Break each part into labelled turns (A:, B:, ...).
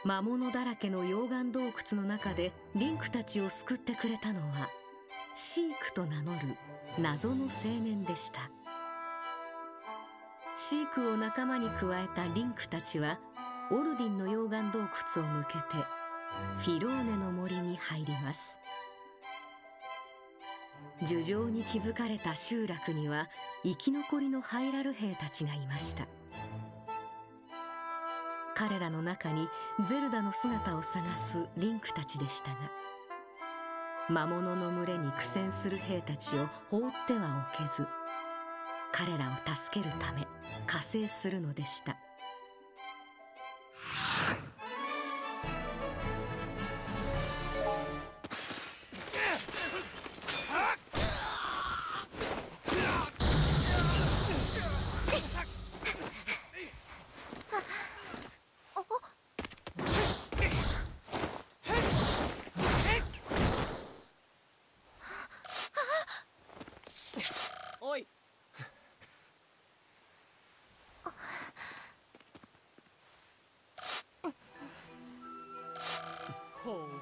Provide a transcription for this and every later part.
A: 魔物だらけの溶岩洞窟の中でリンクたちを救ってくれたのはシークと名乗る謎の青年でした。シークを仲間に加えたリンクたちはオルディンの溶岩洞窟を抜けてフィローネの森に入ります。樹上に築かれた集落には生き残りのハイラル兵たちがいました。彼らの中にゼルダの姿を探すリンクたちでしたが、魔物の群れに苦戦する兵たちを放ってはおけず、彼らを助けるため加勢するのでした。
B: おい。ほう。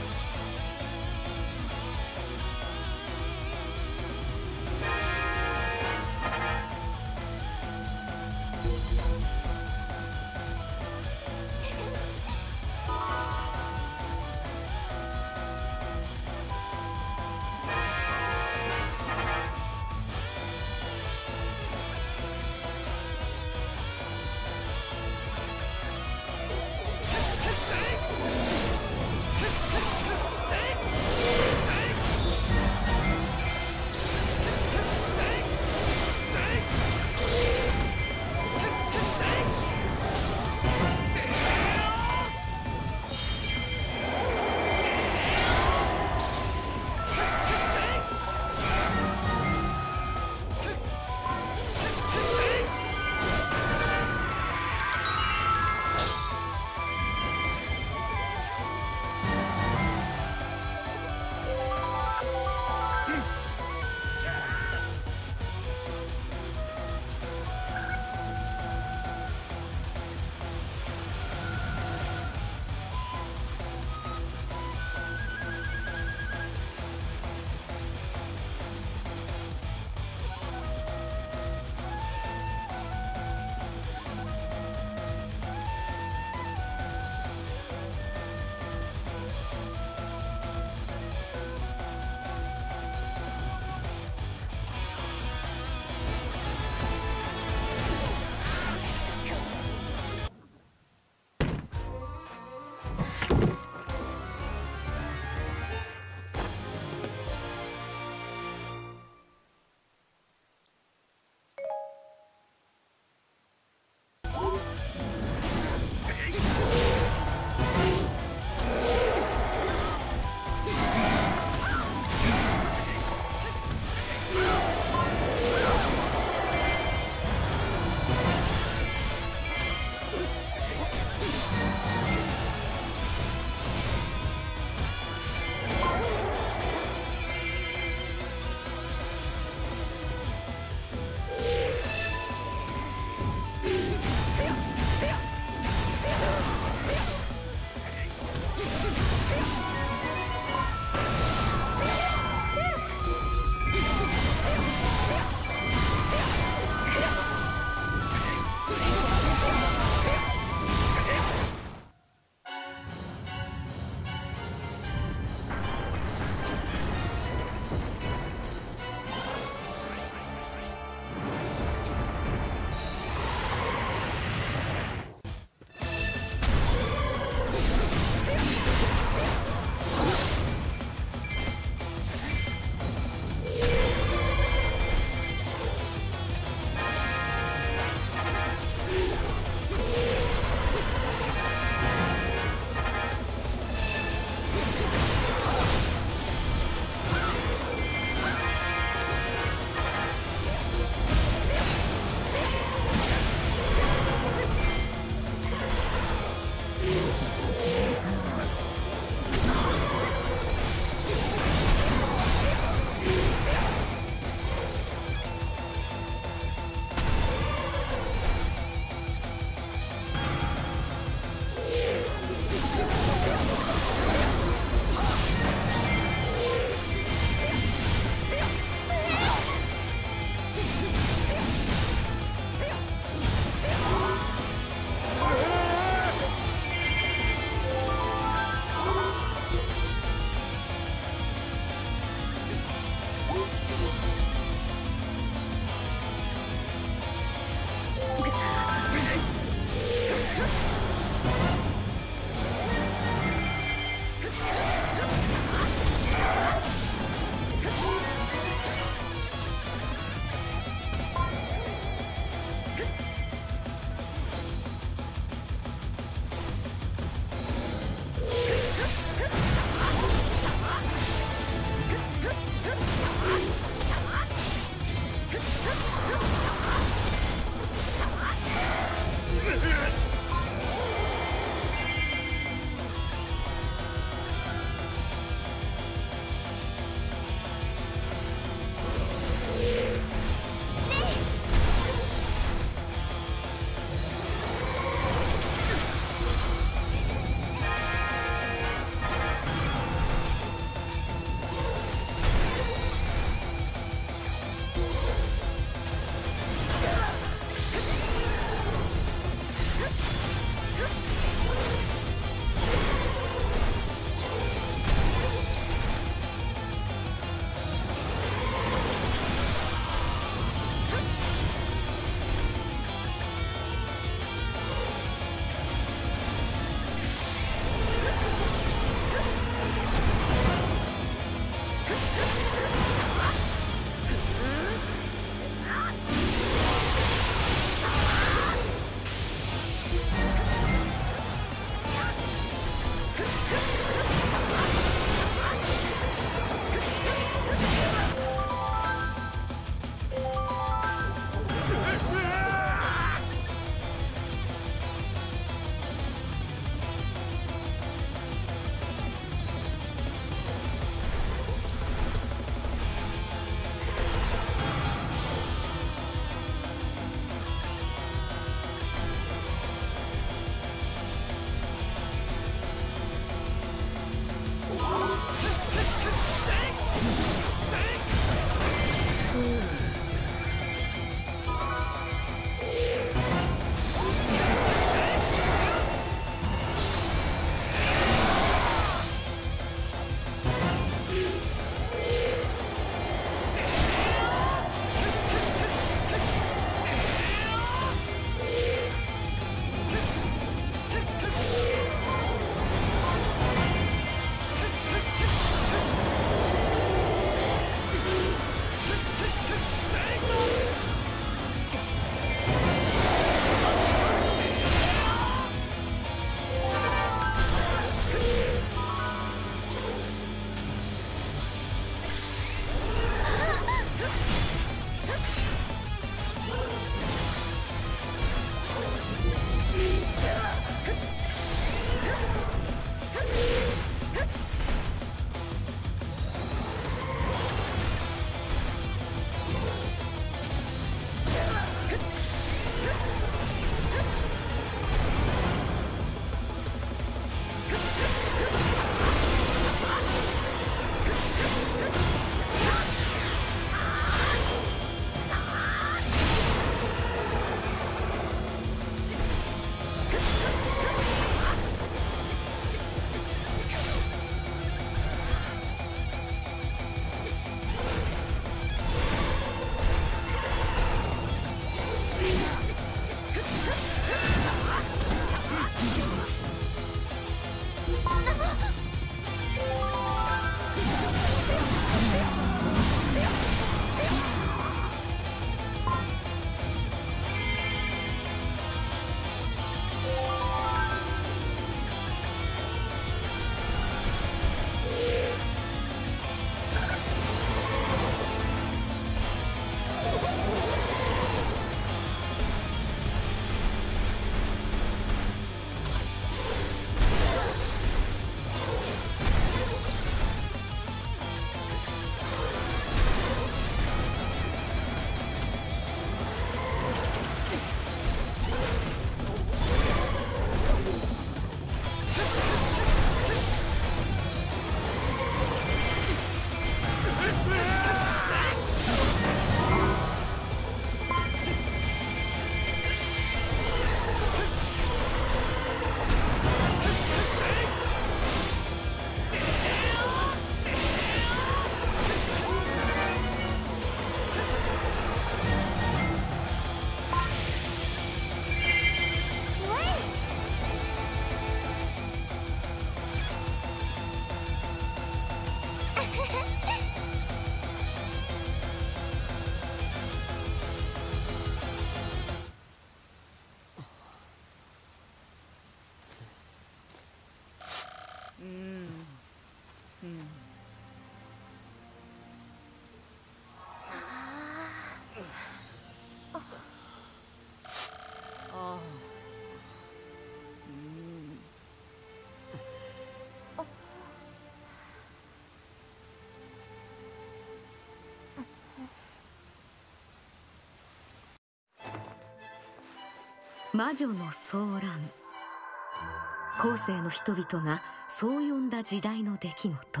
A: 魔女の騒乱。後世の人々がそう呼んだ時代の出来事。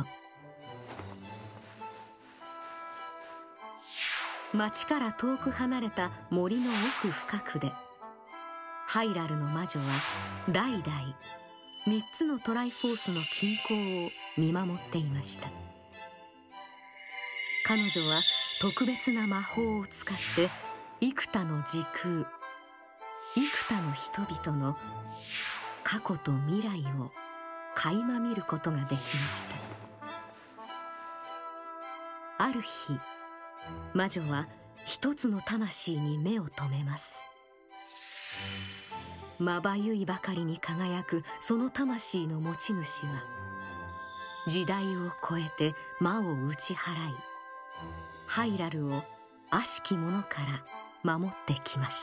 A: 町から遠く離れた森の奥深くで、ハイラルの魔女は代々3つのトライフォースの均衡を見守っていました。彼女は特別な魔法を使って幾多の時空、幾多の人々の過去と未来を垣間見ることができました。ある日、魔女は一つの魂に目を留めます。まばゆいばかりに輝くその魂の持ち主は、時代を超えて魔を打ち払い、ハイラルを悪しき者から守ってきました。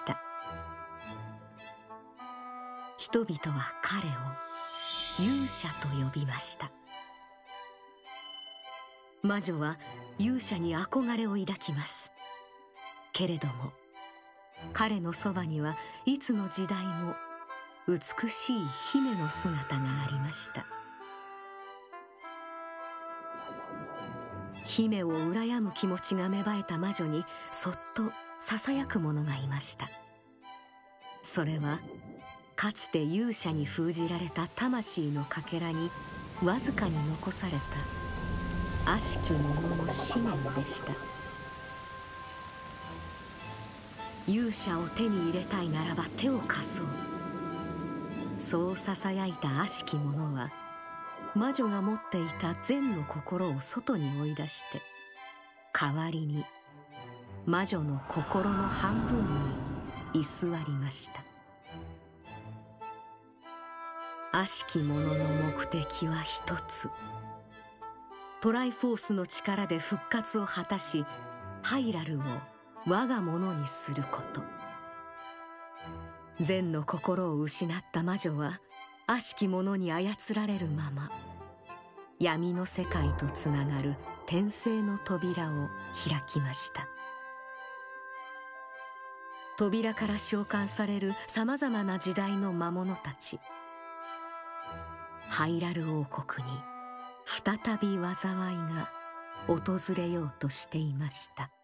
A: 人々は彼を勇者と呼びました。魔女は勇者に憧れを抱きます。けれども彼のそばにはいつの時代も美しい姫の姿がありました。姫を羨む気持ちが芽生えた魔女にそっとささやくものがいました。それはかつて勇者に封じられた魂のかけらにわずかに残された悪しき者の資源でした。勇者を手に入れたいならば手を貸そう。そうささやいた悪しき者は、魔女が持っていた善の心を外に追い出して、代わりに魔女の心の半分に居座りました。悪しき者の目的は一つ。トライフォースの力で復活を果たし、ハイラルを我が物にすること。善の心を失った魔女は悪しき者に操られるまま、闇の世界とつながる転生の扉を開きました。扉から召喚されるさまざまな時代の魔物たち。ハイラル王国に再び災いが訪れようとしていました。